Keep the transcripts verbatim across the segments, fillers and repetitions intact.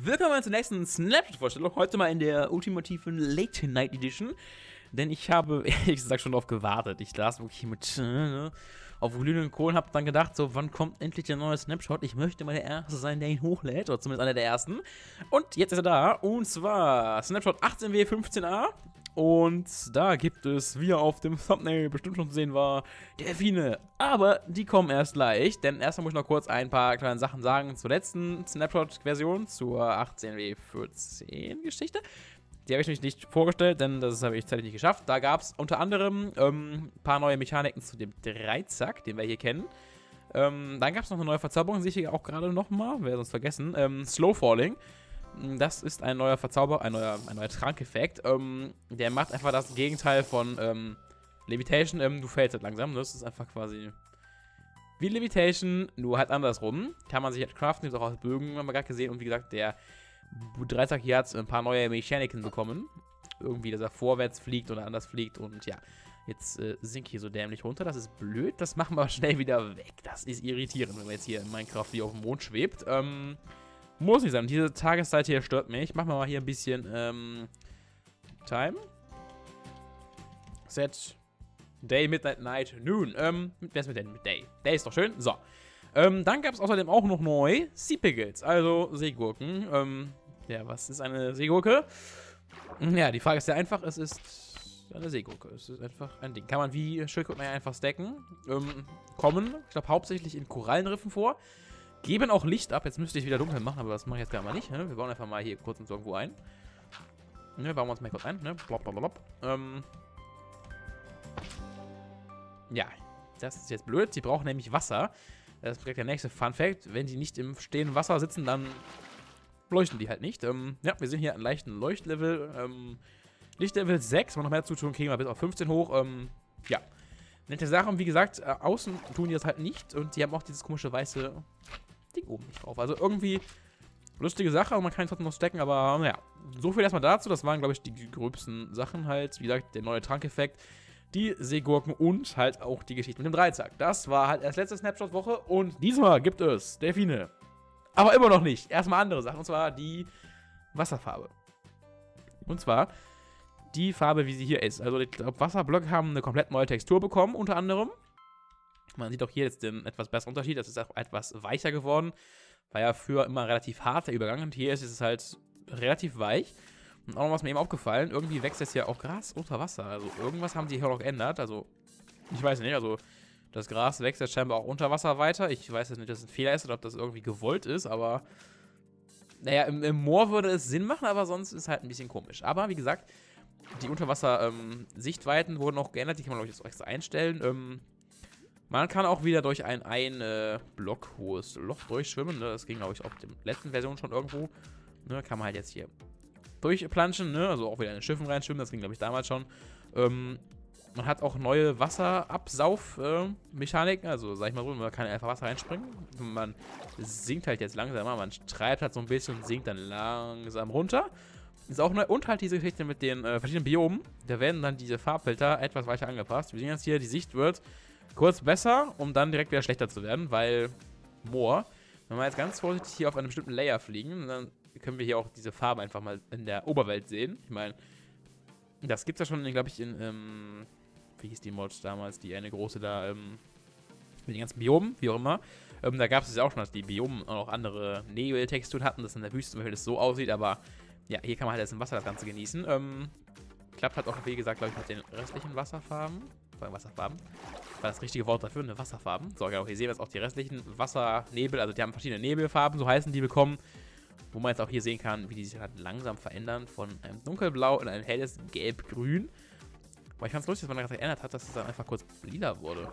willkommen zur nächsten Snapchat-Vorstellung. Heute mal in der ultimativen Late Night Edition. Denn ich habe, ehrlich gesagt, schon darauf gewartet. Ich las wirklich mit äh, auf glühenden Kohlen, habe dann gedacht, so, wann kommt endlich der neue Snapshot? Ich möchte mal der Erste sein, der ihn hochlädt. Oder zumindest einer der Ersten. Und jetzt ist er da. Und zwar Snapshot achtzehn W fünfzehn A. Und da gibt es, wie er auf dem Thumbnail bestimmt schon zu sehen war, Delfine. Aber die kommen erst gleich, denn erstmal muss ich noch kurz ein paar kleine Sachen sagen zur letzten Snapshot-Version, zur achtzehn W vierzehn Geschichte. Die habe ich nämlich nicht vorgestellt, denn das habe ich zeitlich nicht geschafft. Da gab es unter anderem ähm, ein paar neue Mechaniken zu dem Dreizack, den wir hier kennen. Ähm, dann gab es noch eine neue Verzauberung, sehe ich hier auch gerade nochmal, wer sonst vergessen. Ähm, Slow Falling. Das ist ein neuer Verzauber, ein neuer, ein neuer Trankeffekt. Ähm, der macht einfach das Gegenteil von ähm, Levitation. Ähm, du fällst halt langsam. Das ist einfach quasi wie Levitation, nur halt andersrum. Kann man sich halt craften, auch aus Bögen, haben wir gerade gesehen. Und wie gesagt, der Dreizack hier hat ein paar neue Mechaniken bekommen. Irgendwie, dass er vorwärts fliegt oder anders fliegt. Und ja, jetzt äh, sinkt hier so dämlich runter. Das ist blöd. Das machen wir schnell wieder weg. Das ist irritierend, wenn man jetzt hier in Minecraft wie auf dem Mond schwebt. Ähm... Muss nicht sein. Diese Tageszeit hier stört mich. Machen wir mal hier ein bisschen ähm, Time. Set. Day, Midnight, Night, Noon. Ähm, wer ist mit denn? Mit Day. Day ist doch schön. So. Ähm, dann gab es außerdem auch noch neu Sea Pickles, also Seegurken. Ähm, ja, was ist eine Seegurke? Ja, die Frage ist sehr einfach. Es ist eine Seegurke. Es ist einfach ein Ding. Kann man wie Schildkröten einfach stacken. Ähm, kommen, ich glaube, hauptsächlich in Korallenriffen vor. Geben auch Licht ab. Jetzt müsste ich wieder dunkel machen, aber das mache ich jetzt gar mal nicht. Ne? Wir bauen einfach mal hier kurz uns irgendwo ein. Ne, bauen wir uns mal kurz ein. Ne? Blop, blop, blop. Ähm ja, das ist jetzt blöd. Sie brauchen nämlich Wasser. Das ist direkt der nächste Fun Fact. Wenn die nicht im stehenden Wasser sitzen, dann leuchten die halt nicht. Ähm ja, wir sehen hier einen leichten Leuchtlevel. Ähm Lichtlevel sechs. Wenn wir noch mehr zutun, kriegen wir bis auf fünfzehn hoch. Ähm ja. Nette Sache. Und wie gesagt, äh, außen tun die das halt nicht. Und die haben auch dieses komische weiße Ding oben nicht drauf. Also irgendwie lustige Sache, und man kann trotzdem noch stacken, aber naja. So viel erstmal dazu. Das waren, glaube ich, die gröbsten Sachen halt. Wie gesagt, der neue Trankeffekt, die Seegurken und halt auch die Geschichte mit dem Dreizack. Das war halt erst letzte Snapshot-Woche und diesmal gibt es Delfine. Aber immer noch nicht. Erstmal andere Sachen, und zwar die Wasserfarbe. Und zwar die Farbe, wie sie hier ist. Also ich glaube, Wasserblöcke haben eine komplett neue Textur bekommen, unter anderem. Man sieht auch hier jetzt den etwas besseren Unterschied. Das ist auch etwas weicher geworden. War ja früher immer relativ hart, der Übergang. Und hier ist es halt relativ weich. Und auch noch was mir eben aufgefallen. Irgendwie wächst jetzt ja auch Gras unter Wasser. Also irgendwas haben sie hier noch geändert. Also ich weiß nicht. Also das Gras wächst jetzt scheinbar auch unter Wasser weiter. Ich weiß jetzt nicht, dass es ein Fehler ist oder ob das irgendwie gewollt ist. Aber naja, im, im Moor würde es Sinn machen. Aber sonst ist es halt ein bisschen komisch. Aber wie gesagt, die Unterwasser-Sichtweiten ähm, wurden auch geändert. Die kann man, glaube ich, jetzt extra einstellen. Ähm, man kann auch wieder durch ein ein äh, Block hohes Loch durchschwimmen. Ne? Das ging, glaube ich, auf der letzten Version schon irgendwo. Ne? Kann man halt jetzt hier durchplanschen. Ne? Also auch wieder in den Schiffen reinschwimmen. Das ging, glaube ich, damals schon. Ähm, man hat auch neue Wasserabsauf-Mechaniken. Äh, also, sag ich mal so, man kann einfach Wasser reinspringen. Man sinkt halt jetzt langsamer. Man treibt halt so ein bisschen und sinkt dann langsam runter. Ist auch neu. Und halt diese Geschichte mit den äh, verschiedenen Biomen. Da werden dann diese Farbfilter etwas weiter angepasst. Wir sehen jetzt hier, die Sicht wird kurz besser, um dann direkt wieder schlechter zu werden, weil Moor. Wenn wir jetzt ganz vorsichtig hier auf einem bestimmten Layer fliegen, dann können wir hier auch diese Farbe einfach mal in der Oberwelt sehen. Ich meine, das gibt es ja schon, glaube ich, in, ähm, wie hieß die Mod damals, die eine große da, ähm, mit den ganzen Biomen, wie auch immer. Ähm, da gab es ja auch schon, dass die Biomen auch noch andere Nebeltexturen hatten, dass in der Wüste zum Beispiel das so aussieht, aber ja, hier kann man halt jetzt im Wasser das Ganze genießen. Ähm, klappt halt auch, wie gesagt, glaube ich, mit den restlichen Wasserfarben. Wasserfarben. War das richtige Wort dafür, eine Wasserfarben. So, genau, hier sehen wir jetzt auch die restlichen Wassernebel. Also die haben verschiedene Nebelfarben, so heißen die bekommen. Wo man jetzt auch hier sehen kann, wie die sich halt langsam verändern von einem dunkelblau in ein helles gelb-grün. Aber ich fand es lustig, dass man das geändert hat, dass es dann einfach kurz lila wurde.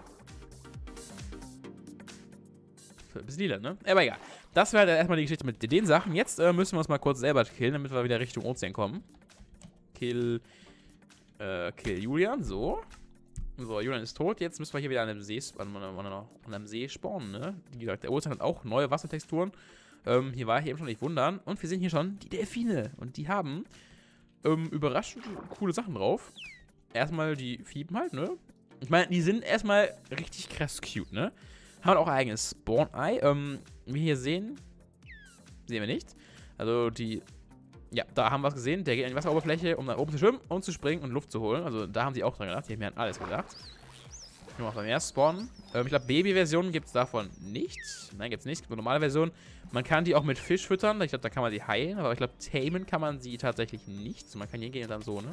Bis lila, ne? Aber egal. Das wäre erstmal die Geschichte mit den Sachen. Jetzt äh, müssen wir uns mal kurz selber killen, damit wir wieder Richtung Ozean kommen. Kill. Äh, kill Julian, so. So, Julian ist tot. Jetzt müssen wir hier wieder an einem See, an, an, an einem See spawnen, ne? Wie gesagt, der Ozean hat auch neue Wassertexturen. Ähm, hier war ich eben schon nicht wundern. Und wir sehen hier schon die Delfine. Und die haben ähm, überraschend coole Sachen drauf. Erstmal die Fieben halt, ne? Ich meine, die sind erstmal richtig krass cute, ne? Haben auch ein eigenes Spawn-Ei. Ähm, wie wir hier sehen, sehen wir nicht. Also die, ja, da haben wir es gesehen. Der geht an die Wasseroberfläche, um dann oben zu schwimmen und zu springen und Luft zu holen. Also da haben sie auch dran gedacht. Die haben mir an alles gedacht. Nur noch beim ersten Spawn. Ähm, ich glaube, Baby-Versionen gibt es davon nicht. Nein, gibt es nicht. Es gibt eine normale Version. Man kann die auch mit Fisch füttern. Ich glaube, da kann man die heilen. Aber ich glaube, tamen kann man sie tatsächlich nicht. So, man kann hier gehen und dann so, ne?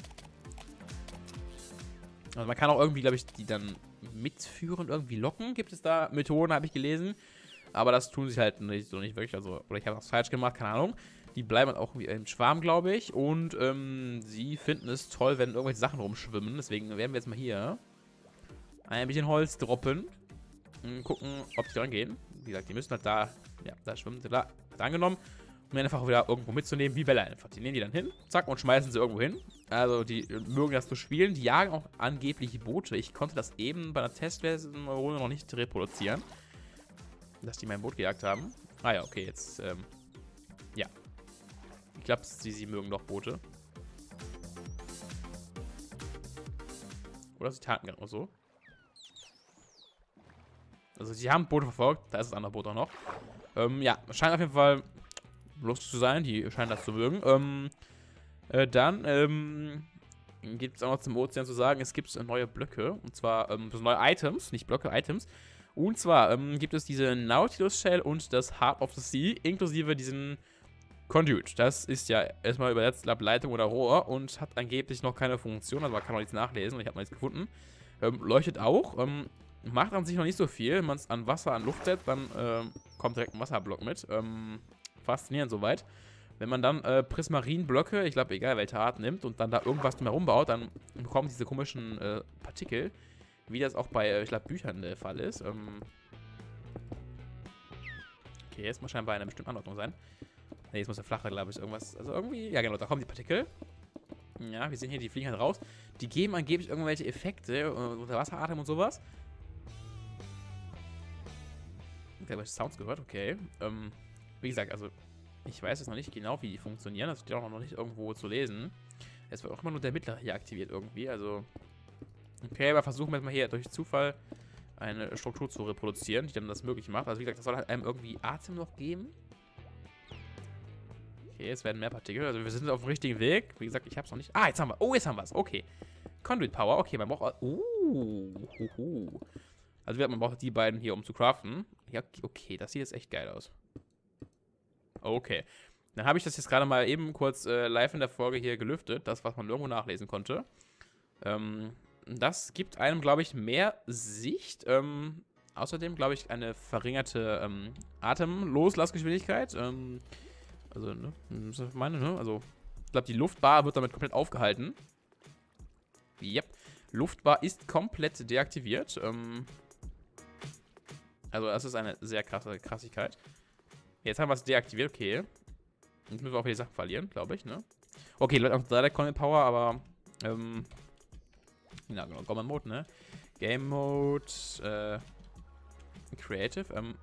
Also man kann auch irgendwie, glaube ich, die dann mitführen, irgendwie locken. Gibt es da Methoden, habe ich gelesen. Aber das tun sie halt nicht, so nicht wirklich. Also, oder ich habe was falsch gemacht, keine Ahnung. Die bleiben halt auch im Schwarm, glaube ich. Und ähm, sie finden es toll, wenn irgendwelche Sachen rumschwimmen. Deswegen werden wir jetzt mal hier ein bisschen Holz droppen und gucken, ob die dran gehen. Wie gesagt, die müssen halt da, ja, da schwimmen sie da, hat angenommen, um dann einfach wieder irgendwo mitzunehmen, wie Bälle einfach. Die nehmen die dann hin, zack, und schmeißen sie irgendwo hin. Also, die mögen das zu spielen. Die jagen auch angeblich Boote. Ich konnte das eben bei einer Testversion noch nicht reproduzieren, dass die mein Boot gejagt haben. Ah ja, okay, jetzt, ähm, ja. Ich glaube, sie, sie mögen doch Boote. Oder sie taten genau so. Also, sie haben Boote verfolgt. Da ist das andere Boot auch noch. Ähm, ja, scheint auf jeden Fall lustig zu sein. Die scheinen das zu mögen. Ähm, äh, dann, ähm, gibt es auch noch zum Ozean zu sagen, es gibt neue Blöcke. Und zwar, ähm, neue Items, nicht Blöcke, Items. Und zwar ähm, gibt es diese Nautilus Shell und das Heart of the Sea, inklusive diesen Conduit. Das ist ja erstmal übersetzt Leitung oder Rohr und hat angeblich noch keine Funktion. Also man kann noch nichts nachlesen. Ich habe noch nichts gefunden. Ähm, leuchtet auch. Ähm, Macht an sich noch nicht so viel. Wenn man es an Wasser, an Luft setzt, dann ähm, kommt direkt ein Wasserblock mit. Ähm, faszinierend soweit. Wenn man dann äh, Prismarinblöcke, ich glaube, egal welche Art, nimmt und dann da irgendwas drumherum baut, dann bekommen diese komischen äh, Partikel, wie das auch bei, äh, ich glaube, Büchern der Fall ist. Ähm okay, jetzt muss scheinbar eine bestimmte Anordnung sein. Ne, jetzt muss der flache, glaube ich, irgendwas. Also irgendwie, ja genau, da kommen die Partikel. Ja, wir sehen hier, die fliegen halt raus. Die geben angeblich irgendwelche Effekte, äh, unter Wasseratem und sowas. Ich habe Sounds gehört, okay. Ähm, wie gesagt, also ich weiß jetzt noch nicht genau, wie die funktionieren. Das steht auch noch nicht irgendwo zu lesen. Es wird auch immer nur der mittlere hier aktiviert irgendwie. Also, okay, aber versuchen wir jetzt mal hier durch Zufall eine Struktur zu reproduzieren, die dann das möglich macht. Also wie gesagt, das soll halt einem irgendwie Atem noch geben. Okay, jetzt werden mehr Partikel. Also wir sind auf dem richtigen Weg. Wie gesagt, ich habe es noch nicht. Ah, jetzt haben wir. Oh, jetzt haben wir es. Okay. Conduit Power. Okay, man braucht. Uh, huhu. Also man braucht die beiden hier, um zu craften. Ja, okay, das sieht jetzt echt geil aus. Okay. Dann habe ich das jetzt gerade mal eben kurz äh, live in der Folge hier gelüftet. Das, was man irgendwo nachlesen konnte. Ähm, das gibt einem, glaube ich, mehr Sicht. Ähm, außerdem, glaube ich, eine verringerte ähm, Atemloslassgeschwindigkeit. Ähm, also, ne? Das ist meine, ne? Also, ich glaube, die Luftbar wird damit komplett aufgehalten. Yep. Luftbar ist komplett deaktiviert. Ähm, also, das ist eine sehr krasse Krassigkeit. Jetzt haben wir es deaktiviert, okay. Jetzt müssen wir auch wieder die Sachen verlieren, glaube ich, ne? Okay, Leute, auch Direct Content Power, aber, ähm, ja, genau, Common Mode, ne? Game Mode, äh, Creative, ähm,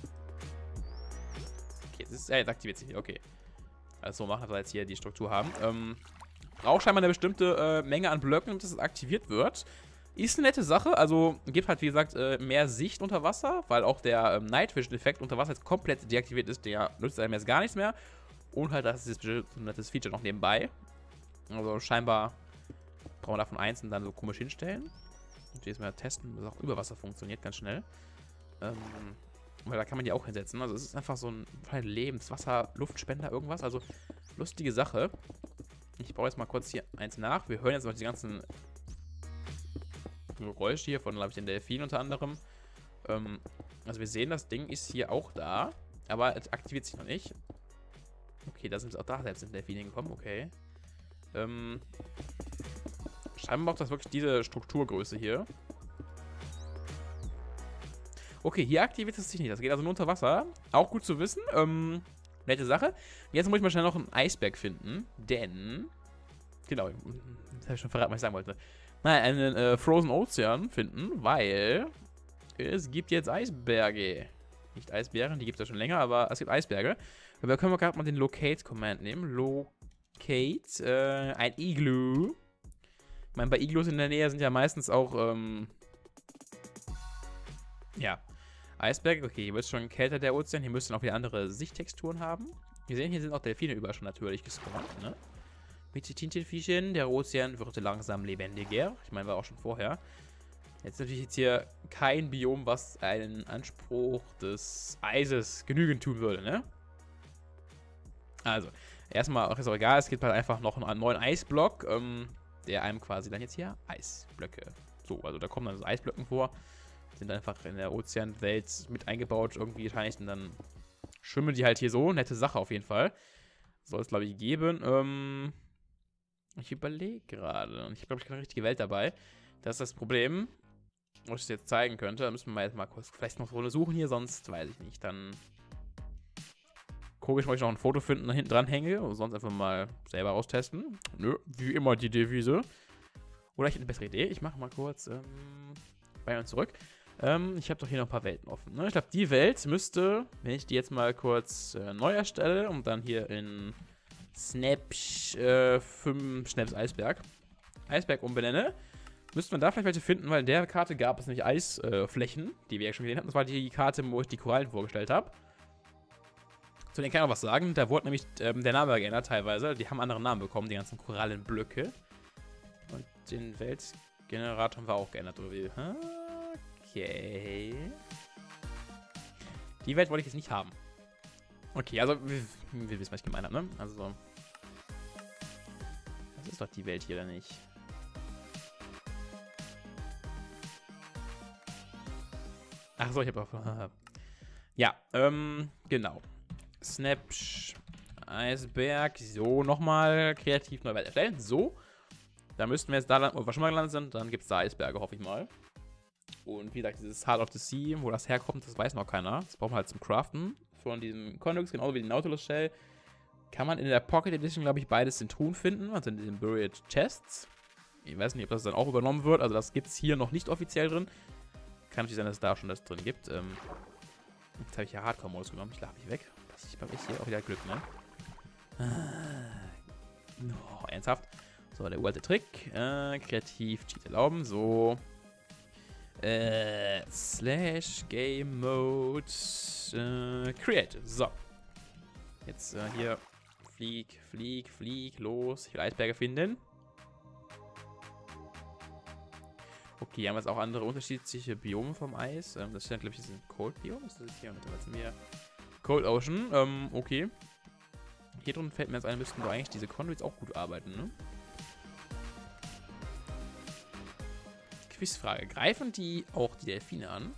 okay, das ist, ja, jetzt aktiviert sich, okay. Also, so machen wir jetzt hier die Struktur haben. Ähm, braucht scheinbar eine bestimmte äh, Menge an Blöcken, damit es aktiviert wird. Ist eine nette Sache, also gibt halt, wie gesagt, äh, mehr Sicht unter Wasser, weil auch der ähm, Night Vision-Effekt unter Wasser jetzt komplett deaktiviert ist, der nützt einem jetzt gar nichts mehr. Und halt, das ist ein nettes Feature noch nebenbei. Also scheinbar brauchen wir davon eins und dann so komisch hinstellen. Und jetzt mal testen, dass auch über Wasser funktioniert, ganz schnell. Ähm, weil da kann man die auch hinsetzen. Also es ist einfach so ein Lebenswasser, Luftspender, irgendwas. Also lustige Sache. Ich baue jetzt mal kurz hier eins nach. Wir hören jetzt noch die ganzen Geräusche hier von, glaube ich, den Delfinen unter anderem. Ähm, also wir sehen, das Ding ist hier auch da. Aber es aktiviert sich noch nicht. Okay, da sind auch da selbst sind Delfine gekommen. Okay. Ähm, scheinbar braucht das wirklich diese Strukturgröße hier. Okay, hier aktiviert es sich nicht. Das geht also nur unter Wasser. Auch gut zu wissen. Ähm, nette Sache. Jetzt muss ich mal schnell noch einen Eisberg finden. Denn... Genau, das habe ich schon verraten, was ich sagen wollte. Nein, einen äh, Frozen Ocean finden, weil es gibt jetzt Eisberge. Nicht Eisbären, die gibt es ja schon länger, aber es gibt Eisberge. Da können wir gerade mal den Locate-Command nehmen. Locate, äh, ein Igloo. Ich meine, bei Igloos in der Nähe sind ja meistens auch, ähm, ja, Eisberge. Okay, hier wird es schon kälter, der Ozean. Hier müssten auch wieder andere Sichttexturen haben. Wir sehen, hier sind auch Delfine überall schon natürlich gespawnt, ne? Mit den Tintenfischchen, der Ozean wird langsam lebendiger. Ich meine, war auch schon vorher. Jetzt natürlich jetzt hier kein Biom, was einen Anspruch des Eises genügend tun würde, ne? Also, erstmal, ist auch egal, es gibt halt einfach noch einen neuen Eisblock, ähm, der einem quasi dann jetzt hier Eisblöcke. So, also da kommen dann so Eisblöcken vor. Sind einfach in der Ozeanwelt mit eingebaut, irgendwie wahrscheinlich. Und dann schwimmen die halt hier so. Nette Sache auf jeden Fall. Soll es, glaube ich, geben. Ähm, ich überlege gerade. Und ich glaube, ich habe eine richtige Welt dabei. Das ist das Problem, was ich jetzt zeigen könnte. Da müssen wir mal jetzt mal kurz vielleicht noch so eine suchen hier, sonst weiß ich nicht. Dann gucke ich, ob ich noch ein Foto finden, da hinten dran hänge. Oder sonst einfach mal selber austesten. Nö, wie immer die Devise. Oder ich hätte eine bessere Idee. Ich mache mal kurz ähm, bei uns zurück. Ähm, ich habe doch hier noch ein paar Welten offen. Ne? Ich glaube, die Welt müsste, wenn ich die jetzt mal kurz äh, neu erstelle und dann hier in Snaps äh, fünf Snaps Eisberg, Eisberg umbenenne, müsste man da vielleicht welche finden, weil in der Karte gab es nämlich Eisflächen, äh, die wir ja schon gesehen hatten. Das war die Karte, wo ich die Korallen vorgestellt habe. Zu denen kann ich auch was sagen. Da wurde nämlich ähm, der Name geändert teilweise. Die haben andere Namen bekommen, die ganzen Korallenblöcke. Und den Weltgenerator haben wir auch geändert, oder wie? Okay. Die Welt wollte ich jetzt nicht haben. Okay, also wir, wir wissen, was ich gemeint habe, ne? Also das ist doch die Welt hier, oder nicht? Ach so, ich habe auch... Ja, ähm, genau. Snapsh, Eisberg. So, nochmal kreativ neue Welt erstellen. So. Da müssten wir jetzt da landen, wo wir schon mal gelandet sind. Dann gibt es da Eisberge, hoffe ich mal. Und wie gesagt, dieses Heart of the Sea, wo das herkommt, das weiß noch keiner. Das braucht man halt zum Craften von diesem Convex, genauso wie die Nautilus Shell. Kann man in der Pocket Edition, glaube ich, beides in Truhen finden, also in diesen Buried Chests. Ich weiß nicht, ob das dann auch übernommen wird. Also das gibt es hier noch nicht offiziell drin. Kann natürlich sein, dass es da schon das drin gibt. Ähm, jetzt habe ich ja Hardcore-Modus genommen. Ich lade mich weg. Das ist beim ich hier auch wieder Glück, ne? Oh, ernsthaft. So, der uralte Trick. Äh, kreativ Cheat erlauben. So. Äh, slash Game Mode. Äh, Create. So. Jetzt äh, hier. Flieg, flieg, flieg. Los. Ich will Eisberge finden. Okay, haben wir jetzt auch andere unterschiedliche Biome vom Eis. Ähm, das ist ja, glaube ich, ein Cold Biome. Das ist hier mit mir Cold Ocean. Ähm, okay. Hier drin fällt mir jetzt ein, müssten doch eigentlich diese Conduits auch gut arbeiten, ne? Quizfrage. Greifen die auch die Delfine an?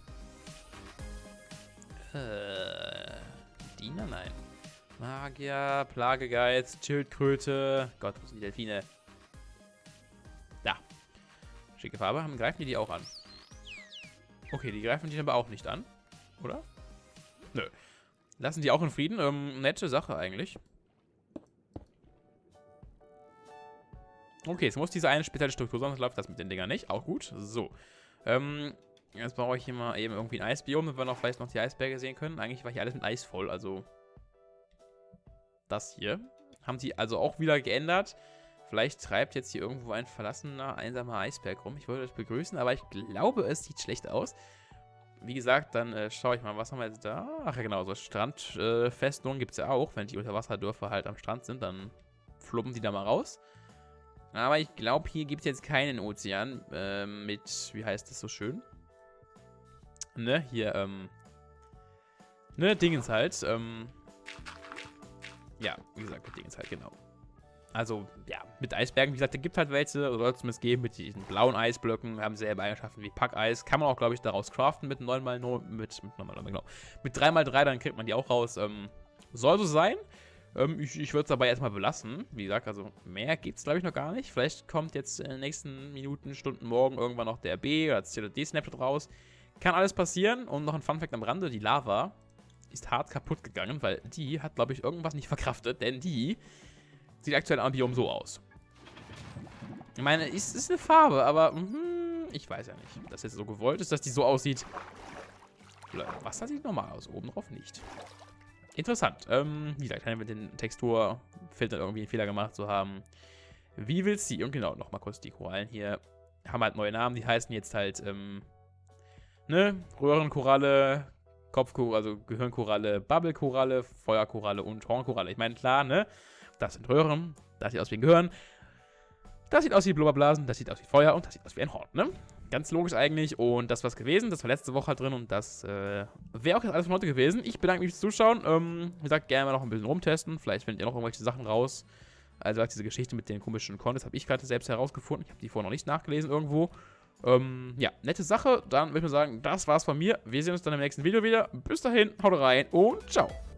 Äh. Diener? Nein. Magier, Plagegeiz, Schildkröte. Gott, wo sind die Delfine? Da. Schicke Farbe. Haben, greifen die die auch an? Okay, die greifen die aber auch nicht an. Oder? Nö. Lassen die auch in Frieden. Ähm, nette Sache eigentlich. Okay, jetzt muss diese eine spezielle Struktur, sonst läuft das mit den Dingern nicht. Auch gut. So. Ähm, jetzt brauche ich hier mal eben irgendwie ein Eisbiom, damit wir noch vielleicht noch die Eisberge sehen können. Eigentlich war hier alles mit Eis voll, also das hier. Haben sie also auch wieder geändert. Vielleicht treibt jetzt hier irgendwo ein verlassener, einsamer Eisberg rum. Ich wollte euch begrüßen, aber ich glaube, es sieht schlecht aus. Wie gesagt, dann äh, schaue ich mal, was haben wir jetzt da? Ach ja, genau, so Strandfestungen äh, gibt es ja auch. Wenn die Unterwasserdörfer halt am Strand sind, dann fluppen die da mal raus. Aber ich glaube, hier gibt es jetzt keinen Ozean äh, mit, wie heißt das so schön? Ne, hier, ähm, ne, Dingens halt, ähm, ja, wie gesagt, mit Dingens halt, genau. Also, ja, mit Eisbergen, wie gesagt, da gibt halt welche, oder soll es zumindest geben, mit diesen blauen Eisblöcken, haben selber Eigenschaften wie Packeis. Kann man auch, glaube ich, daraus craften mit neun mal neun, mit, mit neun mal neun, genau. Mit drei mal drei, dann kriegt man die auch raus. Ähm, soll so sein. Ähm, ich ich würde es dabei erstmal belassen. Wie gesagt, also mehr gibt es, glaube ich, noch gar nicht. Vielleicht kommt jetzt in den nächsten Minuten, Stunden, morgen irgendwann noch der B oder C D Snapchat raus. Kann alles passieren. Und noch ein Funfact am Rande, die Lava ist hart kaputt gegangen, weil die hat, glaube ich, irgendwas nicht verkraftet, denn die sieht aktuell am Biom so aus. Ich meine, es ist eine Farbe, aber mh, ich weiß ja nicht, ob das jetzt so gewollt ist, dass die so aussieht. Wasser sieht normal aus, oben drauf nicht. Interessant. Ähm, wie gesagt, mit den Texturfiltern irgendwie einen Fehler gemacht zu haben. Wie willst du? Und genau, nochmal kurz die Korallen hier. Haben halt neue Namen, die heißen jetzt halt, ähm, ne, Röhrenkoralle, Kopfkoralle, also Gehirnkoralle, Bubblekoralle, Feuerkoralle und Hornkoralle. Ich meine, klar, ne? Das sind Röhren, das sieht aus wie ein Gehirn, das sieht aus wie Blubberblasen, das sieht aus wie Feuer und das sieht aus wie ein Horn, ne? Ganz logisch eigentlich. Und das war's gewesen. Das war letzte Woche halt drin und das äh, wäre auch jetzt alles von heute gewesen. Ich bedanke mich fürs Zuschauen. Ähm, wie gesagt, gerne mal noch ein bisschen rumtesten. Vielleicht findet ihr noch irgendwelche Sachen raus. Also diese Geschichte mit den komischen Contents habe ich gerade selbst herausgefunden. Ich habe die vorher noch nicht nachgelesen irgendwo. Ähm, ja, nette Sache. Dann würde ich mal sagen, das war's von mir. Wir sehen uns dann im nächsten Video wieder. Bis dahin, haut rein und ciao.